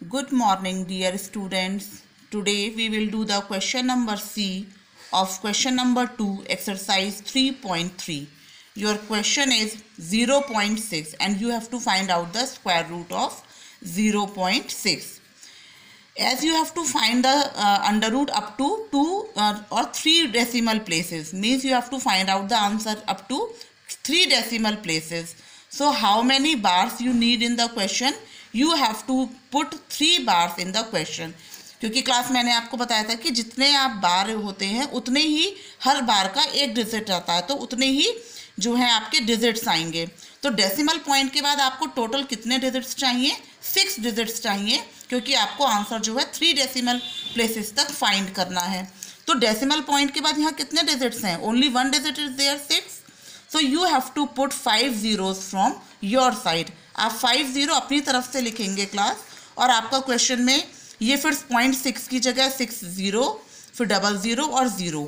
Good morning, dear students. Today we will do the question number C of question number 2, exercise 3.3. Your question is 0.6 and you have to find out the square root of 0.6. As you have to find the under root up to 2 or 3 decimal places, means you have to find out the answer up to 3 decimal places. So how many bars you need in the question? You have to put 3 bars in the question. क्योंकि class मैंने आपको बताया था कि जितने आप बार होते हैं उतने ही हर बार का एक डिजिट आता है, तो उतने ही जो है आपके डिजिट्स आएंगे. तो डेसिमल पॉइंट के बाद आपको टोटल कितने डिजिट्स चाहिए? 6 डिजिट्स चाहिए, क्योंकि आपको आंसर जो है 3 डेसिमल प्लेसेस तक फाइंड करना है. तो डेसिमल पॉइंट के बाद यहाँ कितने डिजिट्स हैं? Only 1 digit is there, 6. So you have to put 5 zeros from your side. आप 5 0 अपनी तरफ से लिखेंगे क्लास, और आपका क्वेश्चन में ये फिर 0.6 की जगह 6 0, फिर 00 और 0.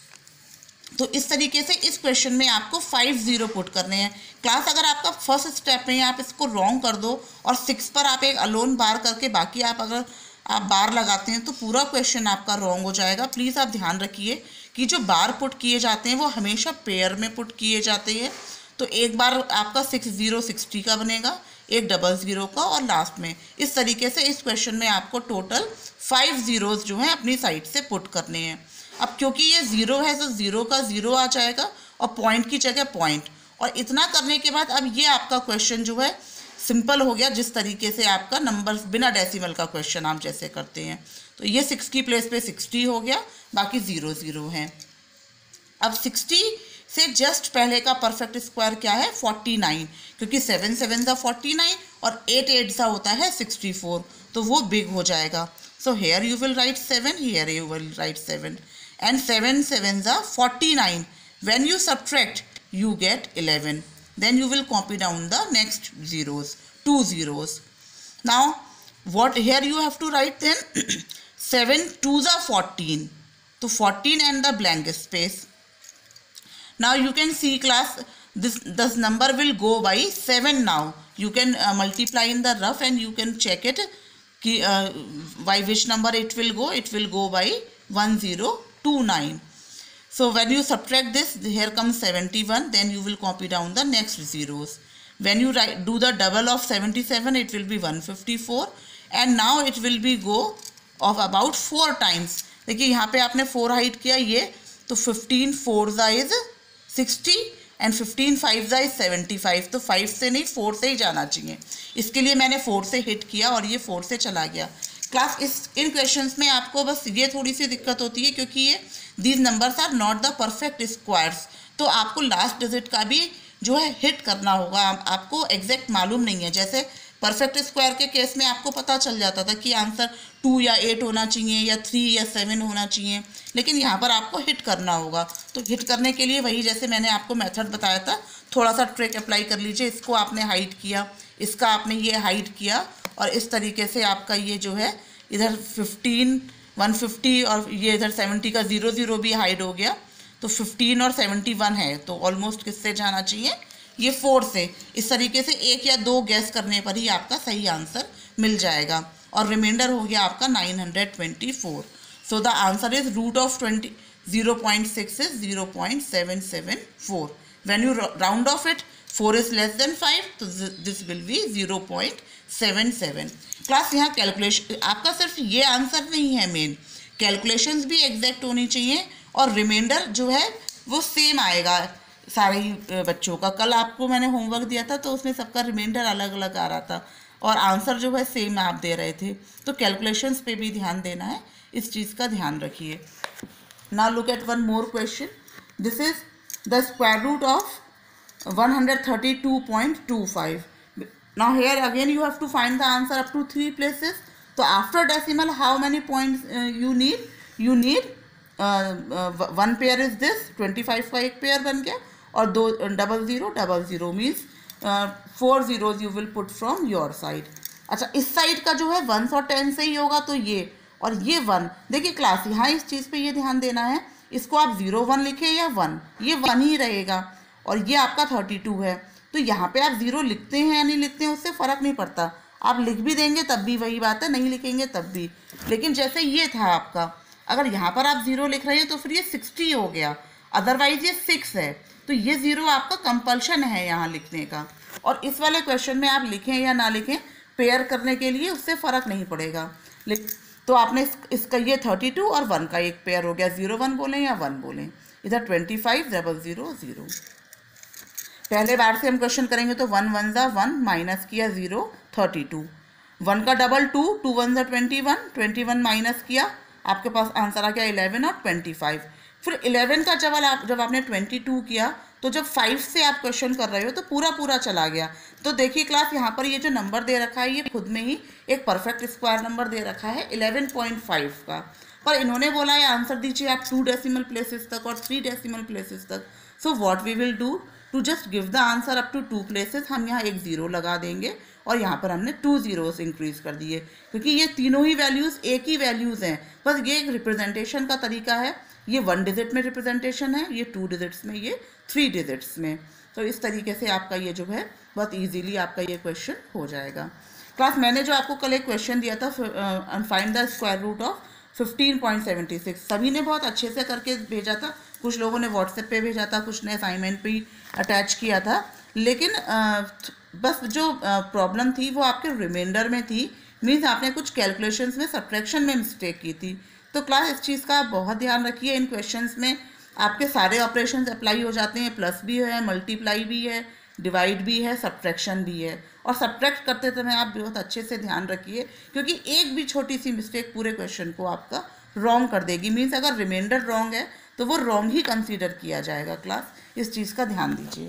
तो इस तरीके से इस क्वेश्चन में आपको 5 0 पुट करने हैं. क्लास अगर आपका फर्स्ट स्टेप में आप इसको रॉन्ग कर दो और 6 पर आप एक अलोन बार करके बाकी अगर आप बार लगाते हैं तो पूरा क्वेश्चन आपका रॉन्ग हो जाएगा. प्लीज़ आप ध्यान रखिए कि जो बार पुट किए जाते हैं वो हमेशा पेयर में पुट किए जाते हैं. तो एक बार आपका 6 0 60 का बनेगा, एक 00 का, और लास्ट में इस तरीके से इस क्वेश्चन में आपको टोटल 5 zeros जो हैं अपनी साइड से पुट करने हैं. अब क्योंकि ये 0 है तो 0 का 0 आ जाएगा और पॉइंट की जगह पॉइंट. और इतना करने के बाद अब ये आपका क्वेश्चन जो है सिंपल हो गया, जिस तरीके से आपका नंबर बिना डेसिमल का क्वेश्चन आप जैसे करते हैं. तो ये 6 की प्लेस पे 60 हो गया, बाकी 0 0 है. अब 60 से जस्ट पहले का परफेक्ट स्क्वायर क्या है? 49, क्योंकि 7 7 सा 49 और 8 8 सा होता है 64, तो वो बिग हो जाएगा. So here you will write 7, here you will write 7, and 7 7 सा 49. When you subtract, you get 11. Then you will copy down the next zeros, 2 zeros. Now, what here you have to write then? 7 2 सा 14. So 14 and the blank space. Now you can see class, this number will go by 7 now. You can multiply in the rough and you can check it by which number it will go. It will go by 1029. So when you subtract this, here comes 71, then you will copy down the next zeros. When you do the double of 77, it will be 154, and now it will be go of about 4 times. देखिए यहाँ पे आपने 4 height किया ये, तो 15 4 ज़ा is 60 and 15 5 ज़ा is 75. तो 5 से नहीं 4 से ही जाना चाहिए. इसके लिए मैंने 4 से हिट किया और ये 4 से चला गया. क्लास इन क्वेश्चंस में आपको बस ये थोड़ी सी दिक्कत होती है, क्योंकि ये these numbers are not the perfect squares. तो आपको लास्ट डिजिट का भी जो है हिट करना होगा. आपको एग्जैक्ट मालूम नहीं है. जैसे परफेक्ट स्क्वायर के केस में आपको पता चल जाता था कि आंसर 2 या 8 होना चाहिए या 3 या 7 होना चाहिए, लेकिन यहाँ पर आपको हिट करना होगा. तो हिट करने के लिए वही जैसे मैंने आपको मेथड बताया था, थोड़ा सा ट्रिक अप्लाई कर लीजिए. इसको आपने हाइट किया, इसका आपने ये हाइट किया, और इस तरीके से आपका ये जो है इधर 15 150 और ये इधर 70 का 0 0 भी हाइड हो गया. तो 15 और 71 है, तो ऑलमोस्ट किससे जाना चाहिए? ये 4 से. इस तरीके से 1 या 2 गैस करने पर ही आपका सही आंसर मिल जाएगा, और रिमाइंडर हो गया आपका 924. So the answer is root of 0.6 is 0.774. When you round off it, 4 is less than 5, तो दिस विल बी 0.77. क्लास यहाँ कैलकुलेशन आपका सिर्फ ये आंसर नहीं है, मेन कैलकुलेशंस भी एग्जैक्ट होनी चाहिए, और रिमाइंडर जो है वो सेम आएगा सारे ही बच्चों का. कल आपको मैंने होमवर्क दिया था तो उसमें सबका रिमाइंडर अलग अलग आ रहा था और आंसर जो है सेम आप दे रहे थे. तो कैलकुलेशंस पे भी ध्यान देना है, इस चीज़ का ध्यान रखिए. Now look at one more question. This is the square root of 132.25. Now here again you have to find the answer up to 3 places. So after decimal, how many points you need? You need one pair is this 25 का एक pair बन गया, और 2 00 00 means 4 zeros you will put from your side. अच्छा, इस side का जो है 1s और 10 से ही होगा, तो ये और ये 1. देखिए क्लास यहाँ इस चीज़ पे ये ध्यान देना है, इसको आप 0 1 लिखे या 1, ये 1 ही रहेगा. और ये आपका 32 है, तो यहाँ पे आप 0 लिखते हैं या नहीं लिखते हैं उससे फ़र्क नहीं पड़ता. आप लिख भी देंगे तब भी वही बात है, नहीं लिखेंगे तब भी। लेकिन जैसे ये था आपका, अगर यहाँ पर आप 0 लिख रहे हैं तो फिर ये 60 हो गया, अदरवाइज ये 6 है, तो ये 0 आपका कंपल्शन है यहाँ लिखने का। और इस वाले क्वेश्चन में आप लिखें या ना लिखें, पेयर करने के लिए उससे फ़र्क नहीं पड़ेगा। तो आपने इसका ये 32 और 1 का एक पेयर हो गया, 0 1 बोलें या 1 बोलें। इधर 25 0 0 0। पहले बार से हम क्वेश्चन करेंगे तो 1 1 ज़ा 1, माइनस किया 0 32, 1 का डबल 2, 2 1 ज़ा 21, 21 माइनस किया, आपके पास आंसर आ गया 11 और 25। फिर 11 का जब आपने 22 किया तो जब 5 से आप क्वेश्चन कर रहे हो तो पूरा चला गया। तो देखिए क्लास, यहाँ पर ये जो नंबर दे रखा है ये खुद में ही एक परफेक्ट स्क्वायर नंबर दे रखा है 11.5 का, पर इन्होंने बोला है आंसर दीजिए आप 2 डेसिमल प्लेसेस तक और 3 डेसिमल प्लेसेस तक। So what we will do to just give the answer up to 2 places, हम यहाँ एक 0 लगा देंगे और यहाँ पर हमने 2 zeros इंक्रीज कर दिए, क्योंकि ये तीनों ही वैल्यूज़ एक ही वैल्यूज़ हैं, बस ये एक रिप्रेजेंटेशन का तरीका है। ये 1 डिजिट में रिप्रेजेंटेशन है, ये 2 डिजिट्स में, ये 3 डिजिट्स में। तो इस तरीके से आपका ये जो है बहुत ईजीली आपका ये क्वेश्चन हो जाएगा। क्लास, मैंने जो आपको कल एक क्वेश्चन दिया था, find the square root of 15.76, सभी ने बहुत अच्छे से करके भेजा था, कुछ लोगों ने व्हाट्सएप पे भेजा था, कुछ ने असाइनमेंट पे अटैच किया था, लेकिन बस जो प्रॉब्लम थी वो आपके रिमाइंडर में थी, मीन्स आपने कुछ कैलकुलेशंस में सब्ट्रैक्शन में मिस्टेक की थी। तो क्लास, इस चीज़ का आप बहुत ध्यान रखिए, इन क्वेश्चंस में आपके सारे ऑपरेशंस अप्लाई हो जाते हैं, प्लस भी है, मल्टीप्लाई भी है, डिवाइड भी है, सब्ट्रैक्शन भी है। और सब्ट्रैक्ट करते समय आप बहुत अच्छे से ध्यान रखिए, क्योंकि एक भी छोटी सी मिस्टेक पूरे क्वेश्चन को आपका रॉन्ग कर देगी। मीन्स अगर रिमाइंडर रॉन्ग है तो वो रॉन्ग ही कंसीडर किया जाएगा। क्लास, इस चीज़ का ध्यान दीजिए।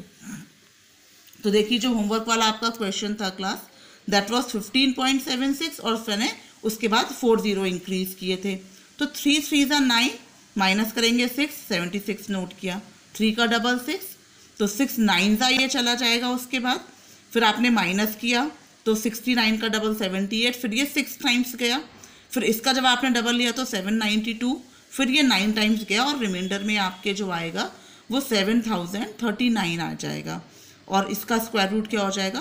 तो देखिए, जो होमवर्क वाला आपका क्वेश्चन था क्लास, दैट वाज 15.76 और मैंने उसके बाद 4 0 इंक्रीज किए थे। तो 3 3 ज़ा 9, माइनस करेंगे 6, 76 नोट किया, 3 का डबल 6, तो 6 9 ज़ा ये चला जाएगा। उसके बाद फिर आपने माइनस किया तो 69 का डबल 78, फिर ये 6 टाइम्स गया, फिर इसका जब आपने डबल लिया तो 792, फिर ये 9 टाइम्स गया और रिमाइंडर में आपके जो आएगा वो 7039 आ जाएगा। और इसका स्क्वायर रूट क्या हो जाएगा,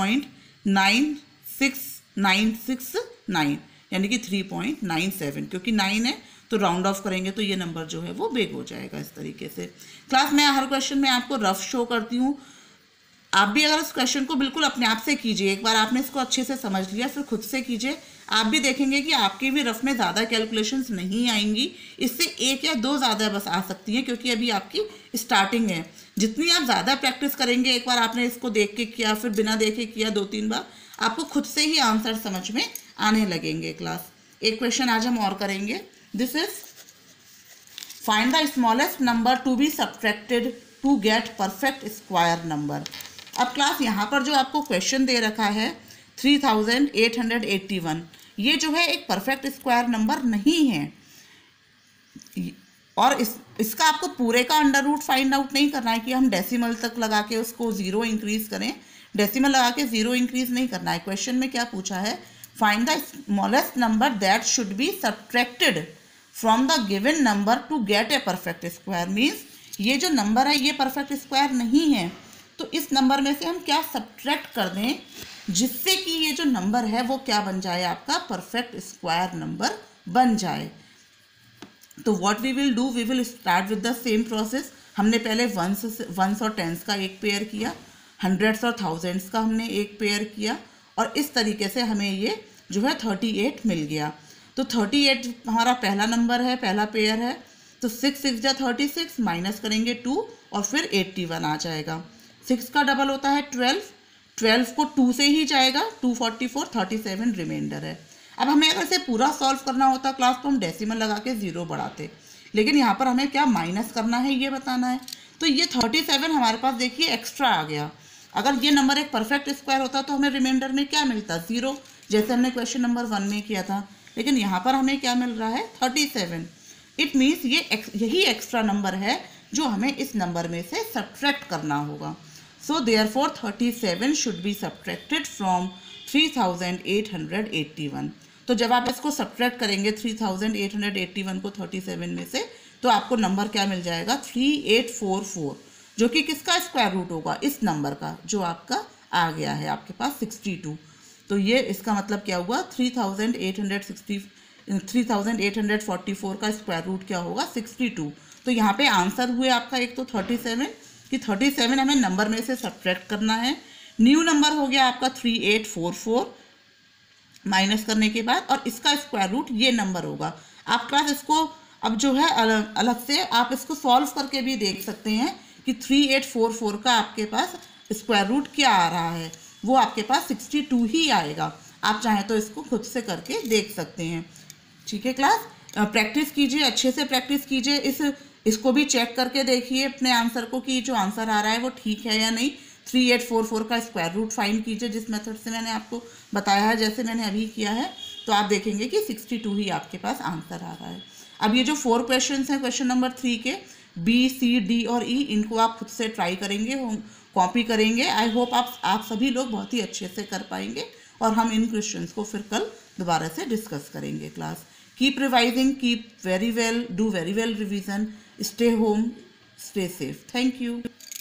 3.96969, यानी कि 3.97, क्योंकि 9 है तो राउंड ऑफ करेंगे तो ये नंबर जो है वो बिग हो जाएगा। इस तरीके से क्लास, मैं हर क्वेश्चन में आपको रफ शो करती हूँ, आप भी अगर इस क्वेश्चन को बिल्कुल अपने आप से कीजिए, एक बार आपने इसको अच्छे से समझ लिया फिर खुद से कीजिए, आप भी देखेंगे कि आपके भी रफ में ज़्यादा कैलकुलेशंस नहीं आएंगी, इससे 1 या 2 ज़्यादा बस आ सकती हैं, क्योंकि अभी आपकी स्टार्टिंग है। जितनी आप ज़्यादा प्रैक्टिस करेंगे, एक बार आपने इसको देख के किया, फिर बिना देखे किया 2-3 बार, आपको खुद से ही आंसर समझ में आने लगेंगे। क्लास, एक क्वेश्चन आज हम और करेंगे। This is find the smallest number to be subtracted to get perfect square number. अब क्लास, यहाँ पर जो आपको क्वेश्चन दे रखा है 3881, ये जो है एक परफेक्ट स्क्वायर नंबर नहीं है, और इसका आपको पूरे का अंडर रूट फाइंड आउट नहीं करना है कि हम डेसिमल तक लगा के उसको 0 इंक्रीज करें, डेसिमल लगा के 0 इंक्रीज नहीं करना है। क्वेश्चन में क्या पूछा है, find the smallest number that should be subtracted from the given number to get a perfect square. Means ये जो नंबर है ये परफेक्ट स्क्वायर नहीं है, तो इस नंबर में से हम क्या सब्ट्रैक्ट कर दें जिससे कि ये जो नंबर है वो क्या बन जाए, आपका परफेक्ट स्क्वायर नंबर बन जाए। तो what we will do, we will start with the same process. हमने पहले वंस और टेंस का एक पेयर किया, हंड्रेड्स और थाउजेंड्स का हमने एक पेयर किया, और इस तरीके से हमें ये जो है 38 मिल गया। तो 38 हमारा पहला नंबर है, पहला पेयर है। तो 6 6 जा 36, माइनस करेंगे 2 और फिर 81 आ जाएगा। 6 का डबल होता है 12, 12 को 2 से ही जाएगा, 244, 37 रिमाइंडर है। अब हमें अगर इसे पूरा सॉल्व करना होता क्लास तो हम डेसिमल लगा के 0 बढ़ाते, लेकिन यहाँ पर हमें क्या माइनस करना है ये बताना है। तो ये 37 हमारे पास देखिए एक्स्ट्रा आ गया। अगर ये नंबर एक परफेक्ट स्क्वायर होता तो हमें रिमाइंडर में क्या मिलता, 0, जैसे हमने क्वेश्चन नंबर 1 में किया था, लेकिन यहाँ पर हमें क्या मिल रहा है, 37। इट मीन्स यही एक्स्ट्रा नंबर है जो हमें इस नंबर में से सब्ट्रैक्ट करना होगा। So therefore 37 should be subtracted from 3881। तो जब आप इसको सब्ट्रैक्ट करेंगे 3881 को 37 में से, तो आपको नंबर क्या मिल जाएगा, 3844, जो कि किसका स्क्वायर रूट होगा, इस नंबर का जो आपका आ गया है आपके पास 62। तो ये इसका मतलब क्या हुआ, 3844 का स्क्वायर रूट क्या होगा, 62। तो यहाँ पे आंसर हुए आपका एक तो 37, कि 37 हमें नंबर में से सब्ट्रैक्ट करना है। न्यू नंबर हो गया आपका 3844 माइनस करने के बाद, और इसका स्क्वायर रूट ये नंबर होगा। आपके पास इसको अब जो है अलग से आप इसको सॉल्व करके भी देख सकते हैं कि 3844 का आपके पास स्क्वायर रूट क्या आ रहा है, वो आपके पास 62 ही आएगा। आप चाहें तो इसको खुद से करके देख सकते हैं। ठीक है क्लास, प्रैक्टिस कीजिए, अच्छे से प्रैक्टिस कीजिए। इसको भी चेक करके देखिए अपने आंसर को कि जो आंसर आ रहा है वो ठीक है या नहीं। 3844 का स्क्वायर रूट फाइंड कीजिए जिस मेथड से मैंने आपको बताया है, जैसे मैंने अभी किया है, तो आप देखेंगे कि 62 ही आपके पास आंसर आ रहा है। अब ये जो 4 क्वेश्चन हैं क्वेश्चन नंबर 3 के, बी, सी, डी और ई, इनको आप खुद से ट्राई करेंगे, कॉपी करेंगे। आई होप आप सभी लोग बहुत ही अच्छे से कर पाएंगे, और हम इन क्वेश्चंस को फिर कल दोबारा से डिस्कस करेंगे। Class, keep revising, keep very well, do very well revision, stay home, stay safe. Thank you.